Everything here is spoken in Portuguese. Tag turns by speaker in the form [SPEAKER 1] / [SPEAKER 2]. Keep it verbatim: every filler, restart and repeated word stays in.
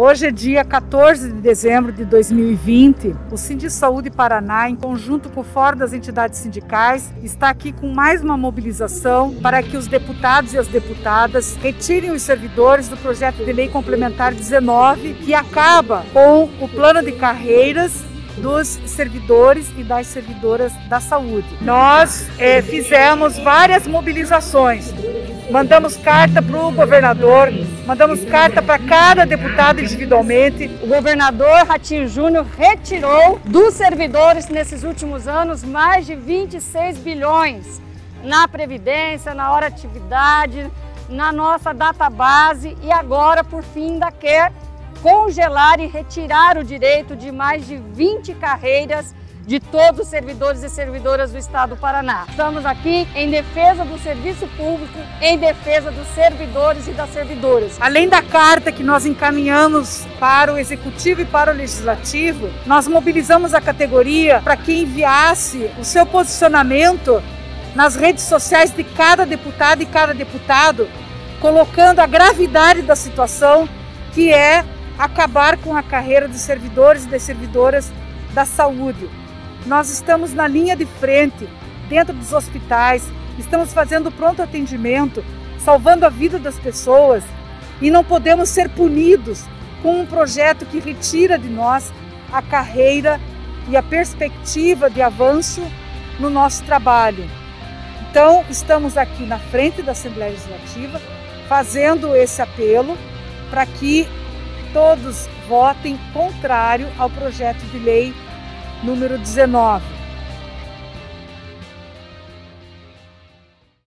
[SPEAKER 1] Hoje é dia quatorze de dezembro de dois mil e vinte. O Sindisaúde Paraná, em conjunto com o Fórum das Entidades Sindicais, está aqui com mais uma mobilização para que os deputados e as deputadas retirem os servidores do projeto de lei complementar dezenove, que acaba com o plano de carreiras dos servidores e das servidoras da saúde. Nós é, fizemos várias mobilizações. Mandamos carta para o governador, mandamos carta para cada deputado individualmente.
[SPEAKER 2] O governador Ratinho Júnior retirou dos servidores nesses últimos anos mais de vinte e seis bilhões na Previdência, na hora atividade, na nossa database e agora, por fim, ainda quer congelar e retirar o direito de mais de vinte carreiras de todos os servidores e servidoras do Estado do Paraná. Estamos aqui em defesa do serviço público, em defesa dos servidores e das servidoras.
[SPEAKER 1] Além da carta que nós encaminhamos para o Executivo e para o Legislativo, nós mobilizamos a categoria para que enviasse o seu posicionamento nas redes sociais de cada deputado e cada deputado, colocando a gravidade da situação, que é acabar com a carreira dos servidores e das servidoras da saúde. Nós estamos na linha de frente, dentro dos hospitais, estamos fazendo pronto atendimento, salvando a vida das pessoas e não podemos ser punidos com um projeto que retira de nós a carreira e a perspectiva de avanço no nosso trabalho. Então, estamos aqui na frente da Assembleia Legislativa fazendo esse apelo para que todos votem contrário ao projeto de lei número dezenove.